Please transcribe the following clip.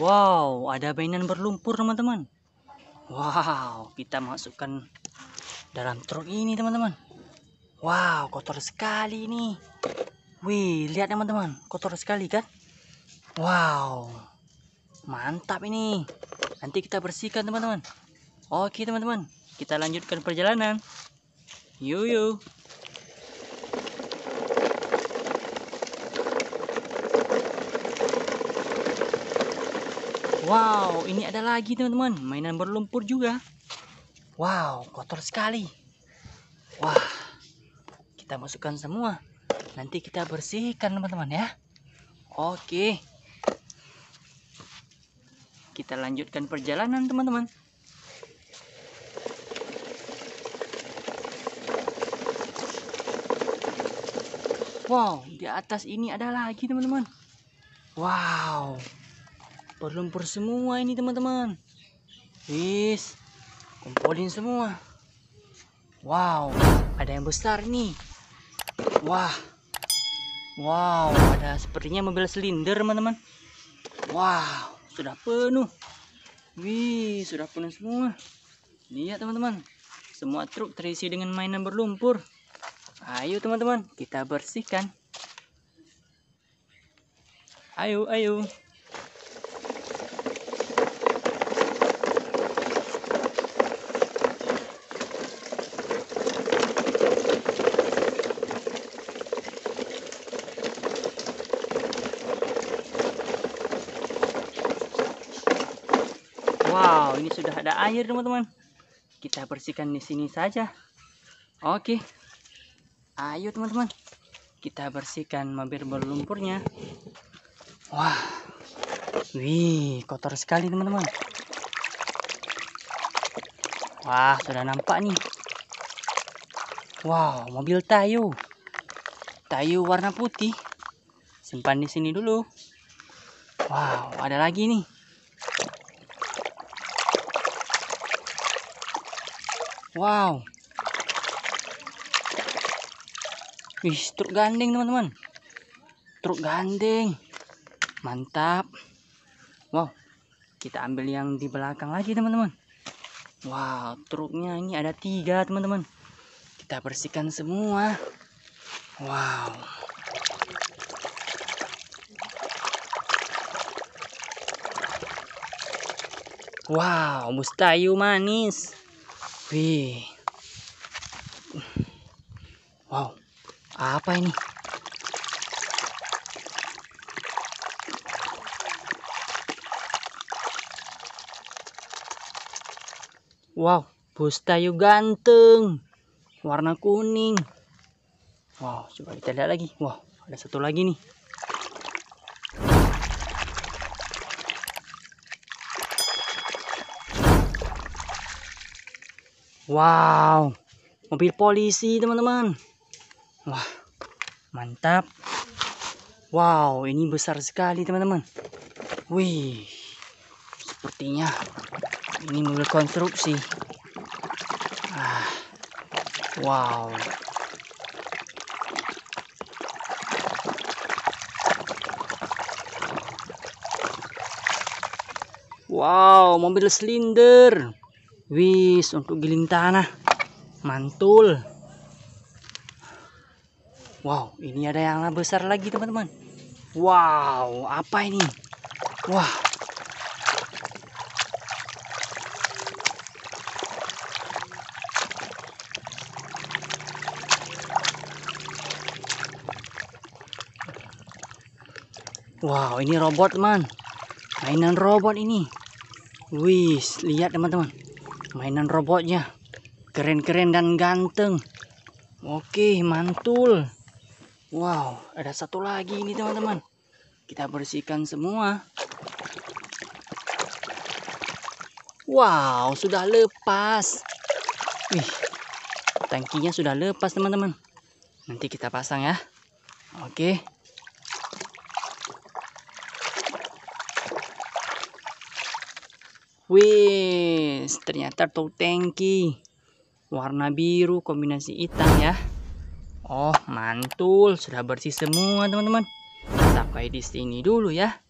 Wow, ada mainan berlumpur teman-teman. Wow, kita masukkan dalam truk ini teman-teman. Wow, kotor sekali ini. Wih, lihat teman-teman, kotor sekali kan? Wow, mantap ini. Nanti kita bersihkan teman-teman. Oke teman-teman, kita lanjutkan perjalanan. Yuk yuk. Wow, ini ada lagi teman-teman, mainan berlumpur juga. Wow, kotor sekali. Wah, kita masukkan semua. Nanti kita bersihkan teman-teman ya. Oke. Kita lanjutkan perjalanan teman-teman. Wow, di atas ini ada lagi teman-teman. Wow, berlumpur semua ini teman-teman. Wis, kumpulin semua. Wow, ada yang besar nih. Wah, wow, ada sepertinya mobil silinder teman-teman. Wow, sudah penuh. Wih, sudah penuh semua. Lihat teman-teman, semua truk terisi dengan mainan berlumpur. Ayo teman-teman, kita bersihkan. Ayo, ayo. Wow, ini sudah ada air teman-teman. Kita bersihkan di sini saja. Oke. Ayo teman-teman, kita bersihkan mobil berlumpurnya. Wah, wih, kotor sekali teman-teman. Wah, sudah nampak nih. Wow, mobil Tayo. Tayo warna putih. Simpan di sini dulu. Wow, ada lagi nih. Wow. Wih, truk gandeng teman-teman. Truk gandeng. Mantap. Wow, kita ambil yang di belakang lagi teman-teman. Wow, truknya ini ada 3 teman-teman. Kita bersihkan semua. Wow. Wow, bus Tayo manis. Wih. Wow, apa ini? Wow, bus Tayo ganteng. Warna kuning. Wow, coba kita lihat lagi. Wow, ada satu lagi nih. Wow, mobil polisi teman-teman. Wah, mantap. Wow, ini besar sekali teman-teman. Wih, sepertinya ini mobil konstruksi. Wow. Wow, mobil silinder. Wis, untuk giling tanah. Mantul. Wow, ini ada yang besar lagi teman-teman. Wow, apa ini? Wah. Wow, ini robot teman. Mainan robot ini. Wis, lihat teman-teman. Mainan robotnya. Keren-keren dan ganteng. Oke, mantul. Wow, ada satu lagi ini teman-teman. Kita bersihkan semua. Wow, sudah lepas. Wih, tangkinya sudah lepas teman-teman. Nanti kita pasang ya. Oke. Wih, ternyata truk tangki warna biru kombinasi hitam ya. Oh, mantul, sudah bersih semua teman-teman. Sampai di sini dulu ya.